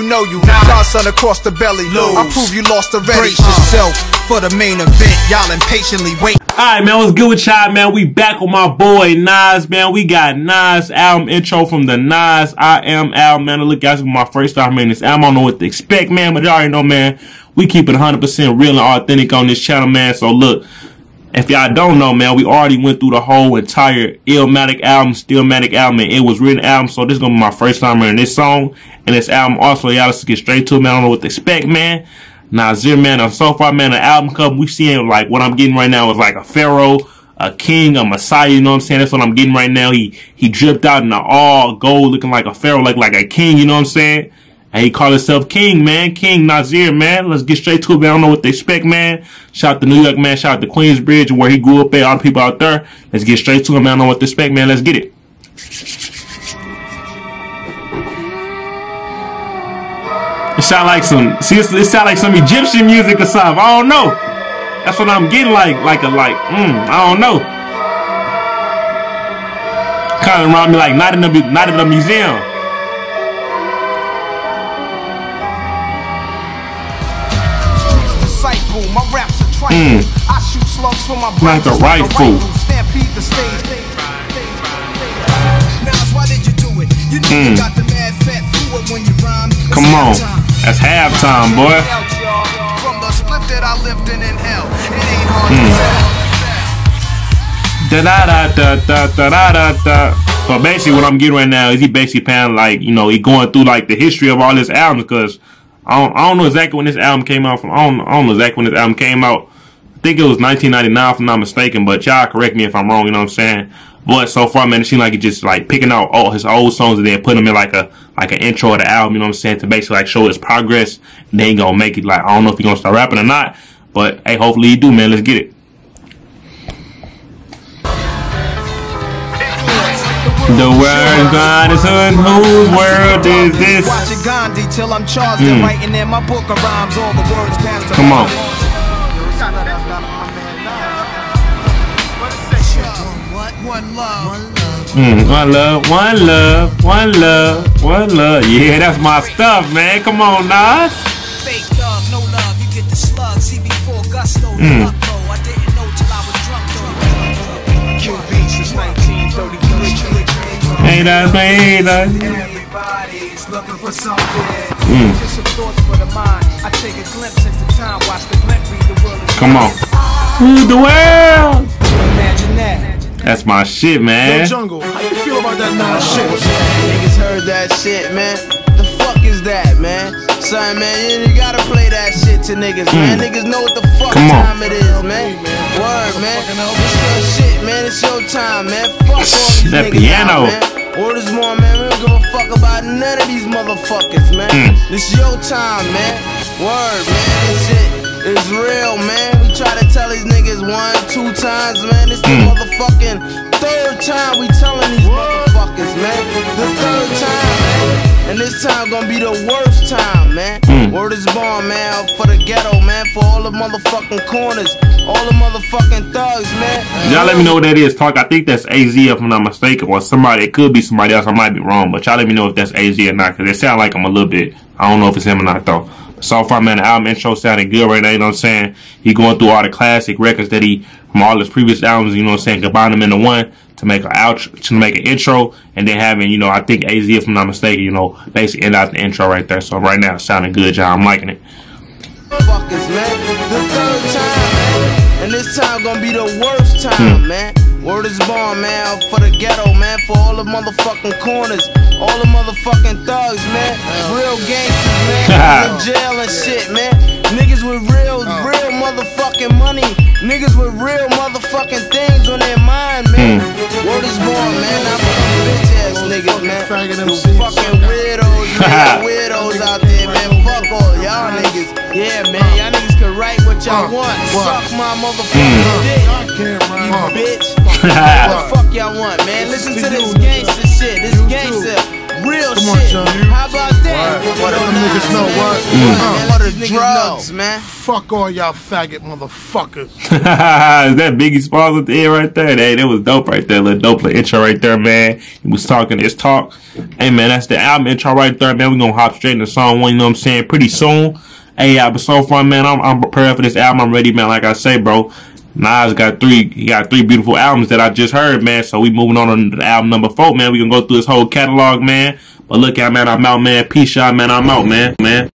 know you. Godson across the belly. I prove you lost already. Brace yourself for the main event. Y'all impatiently wait. Alright, man, what's good with y'all, man? We back with my boy Nas, man. We got Nas album intro from the Nas I Am album, man. Look, guys, my first time hearing this album. I don't know what to expect, man, but y'all already know, man. We keep it 100% real and authentic on this channel, man. So look, if y'all don't know, man, we already went through the whole entire Illmatic album, Stillmatic album, and It Was Written album. So this is gonna be my first time hearing this song and this album. Also, y'all, let's get straight to it, man. I don't know what to expect, man. Nasir, man, so far, man, the album cover, we seeing, like, what I'm getting right now is like a pharaoh, a king, a messiah, you know what I'm saying? That's what I'm getting right now. He dripped out in the all gold, looking like a pharaoh, like a king, you know what I'm saying? And he called himself King, man. King Nasir, man. Let's get straight to it, man. I don't know what they expect, man. Shout out to New York, man. Shout out to Queensbridge, where he grew up at. All the people out there. Let's get straight to it, man. I don't know what to expect, man. Let's get it. It sound like some, it sound like some Egyptian music or something. I don't know. That's what I'm getting I don't know. Kind of remind me like not in the museum. My raps are trifle. I shoot slugs for my like a rifle. Stampede the stage. Now why did you do it? You know you got the mad fat fluid when you rhyme. Come on. That's halftime, boy. From the split that I lived in hell, it ain't hard to tell. So basically what I'm getting right now is he basically playing like, you know, he going through like the history of all his albums, because I don't know exactly when this album came out from. I don't know exactly when this album came out. I think it was 1999 if I'm not mistaken, but y'all correct me if I'm wrong, you know what I'm saying? But so far, man, it seems like he just like picking out all his old songs and then putting them in like an intro of the album, you know what I'm saying, to basically like show his progress. And then he gonna make it like, I don't know if he gonna start rapping or not, but hey, hopefully he do, man. Let's get it. The world God is on, whose world is this? Watching Gandhi till I'm charged and writing in my book of rhymes all the words past. Come on. One love. One love, one love, one love, one love. Yeah, that's my stuff, man. Come on, Nas. Fake love, no love. You get the slug. See before gusto. I didn't know till I was drunk though. QB since 1933. Hey, that's me, everybody's looking for something. Just some thoughts for the mind. I take a glimpse into time. Watch the glint read the world. Come on. The world. Imagine that. That's my shit, man. Yo, Jungle, how you feel about that Nas shit? Niggas heard that shit, man. The fuck is that, man? Son, man, you gotta play that shit to niggas, man. Niggas know what the fuck time it is, man. Word, man. It's your shit, man. It's your time, man. Fuck all these that niggas piano. out, man. Word is more, man. We don't give a fuck about none of these motherfuckers, man. This your time, man. Word, man. This shit is real, man. We try to tell these niggas 1, 2 times, man. This the motherfucking 3rd time we telling these motherfuckers, man. The 3rd time, man. And this time gonna be the worst time, man. Word is born, man, for the ghetto, man. For all the motherfucking corners, all the motherfucking thugs, man. Y'all let me know what that is, Talk. I think that's AZ if I'm not mistaken, or somebody. It could be somebody else. I might be wrong, but y'all let me know if that's AZ or not, because it sound like I'm a little bit. I don't know if it's him or not, though. So far, man, the album intro sounded good right now, you know what I'm saying? He going through all the classic records that he, from all his previous albums, you know what I'm saying, combine them into one to make an outro, to make an intro, and then having, you know, I think AZ, if I'm not mistaken, you know, basically end out the intro right there. So right now, it's sounding good, y'all. I'm liking it. Fuckers, man. The 3rd time, man. And this time gonna be the worst time, man. Word is born, man, for the ghetto, man, for all the motherfucking corners, all the motherfucking thugs, man, real gangsters, man, in jail and shit, man, niggas with real motherfucking money, niggas with real motherfucking things on their mind, man. Word is born, man, I'm bitch ass niggas, man, you fucking weirdos, man, weirdos out there, man, fuck all y'all niggas, yeah, man, y'all niggas can write what y'all want, suck my motherfucking dick, you bitch. What the fuck y'all want, man? Listen to this gangster shit. This gangster, real shit. How about that? niggas know what? What the drugs, man. Fuck all y'all faggot motherfuckers. Is that Biggie Smalls at the end right there? Hey, that was dope right there. Little dope little intro right there, man. He was talking his talk. Hey, man, that's the album intro right there, man. We're going to hop straight into song 1, you know what I'm saying, pretty soon. Hey, but so far, man, I'm prepared for this album. I'm ready, man. Like I say, bro, Nas got three beautiful albums that I just heard, man. So we moving on to album number 4, man. We gonna go through his whole catalog, man. But look out, man. I'm out, man. Peace out, man. I'm out, man.